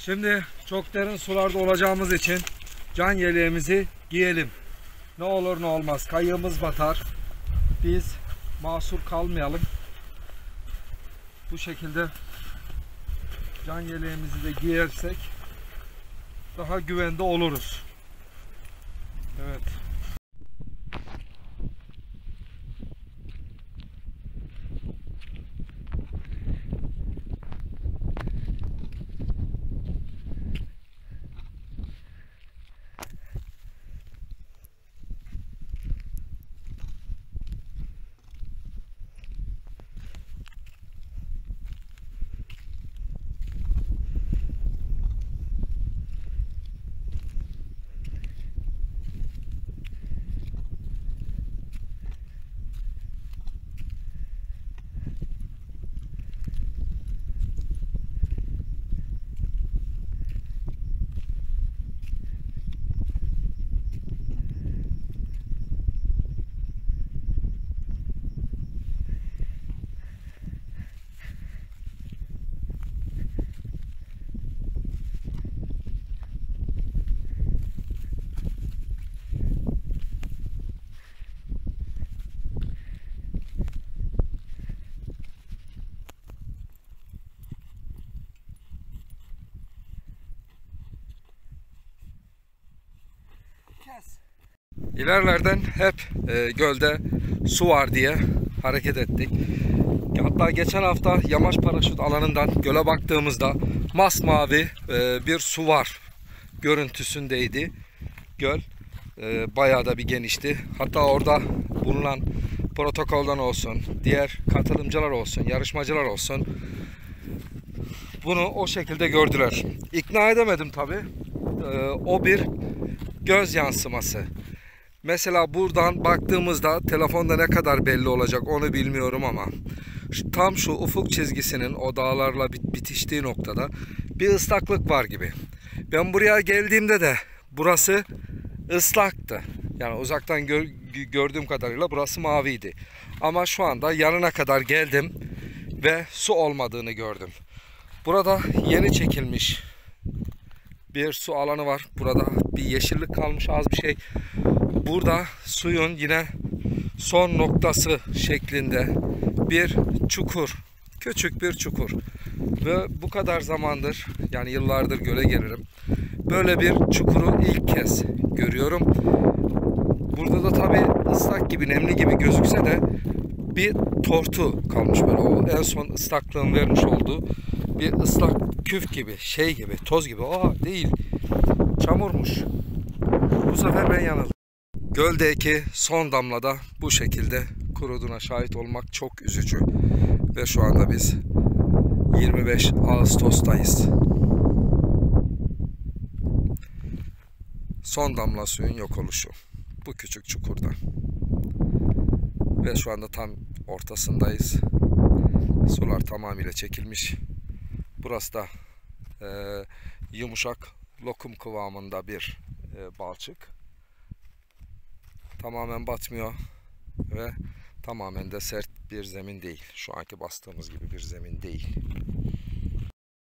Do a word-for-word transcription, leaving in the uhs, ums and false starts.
Şimdi çok derin sularda olacağımız için can yeleğimizi giyelim. Ne olur ne olmaz. Kayığımız batar. Biz mahsur kalmayalım. Bu şekilde can yeleğimizi de giyersek daha güvende oluruz. Evet. İlerlerden hep e, gölde su var diye hareket ettik. Hatta geçen hafta yamaç paraşüt alanından göle baktığımızda masmavi e, bir su var görüntüsündeydi. Göl e, bayağı da bir genişti. Hatta orada bulunan protokoldan olsun, diğer katılımcılar olsun, yarışmacılar olsun bunu o şekilde gördüler. İkna edemedim tabi. E, o bir göz yansıması. Mesela buradan baktığımızda telefonda ne kadar belli olacak onu bilmiyorum ama tam şu ufuk çizgisinin o dağlarla bitiştiği noktada bir ıslaklık var gibi. Ben buraya geldiğimde de burası ıslaktı. Yani uzaktan gör, gördüğüm kadarıyla burası maviydi. Ama şu anda yanına kadar geldim ve su olmadığını gördüm. Burada yeni çekilmiş bir su alanı var. Burada bir yeşillik kalmış, az bir şey. Burada suyun yine son noktası şeklinde bir çukur, küçük bir çukur. Ve bu kadar zamandır, yani yıllardır göle gelirim, böyle bir çukuru ilk kez görüyorum. Burada da tabi ıslak gibi, nemli gibi gözükse de bir tortu kalmış, böyle o en son ıslaklığın vermiş olduğu bir ıslak küf gibi, şey gibi, toz gibi. Aa, değil, çamurmuş. Bu sefer ben yanıldım. Göldeki son damlada bu şekilde kuruduğuna şahit olmak çok üzücü. Ve şu anda biz yirmi beş Ağustos'tayız. Son damla suyun yok oluşu bu küçük çukurda. Ve şu anda tam ortasındayız. Sular tamamıyla çekilmiş. Burası da e, yumuşak lokum kıvamında bir e, balçık. Tamamen batmıyor ve tamamen de sert bir zemin değil. Şu anki bastığımız gibi bir zemin değil.